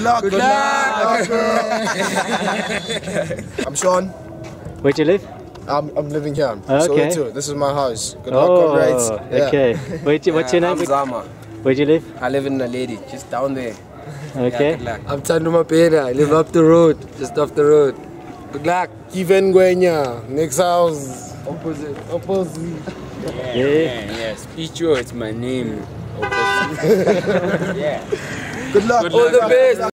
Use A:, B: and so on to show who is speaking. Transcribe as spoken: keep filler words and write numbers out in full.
A: luck.
B: Good, Good luck.
A: luck. I'm Sean.
C: Where do you live?
A: I'm, I'm living here.
C: Okay.
A: So this is my house. Good
C: oh,
A: luck, comrades. Yeah.
C: Okay. Where do, what's your name?
B: I'm Zama.
C: Where do you live?
B: I live in a lady, just down there.
C: Okay.
B: Yeah, good luck.
D: I'm Tanduma Pena. I live up the road, just off the road. Good luck.
A: Kiven Gwenya. Next house. Opposite. Opposite.
E: Yeah,
C: Yeah.
E: yeah, yes. Pichu, it's my name. Yeah.
A: Good luck.
D: All the best.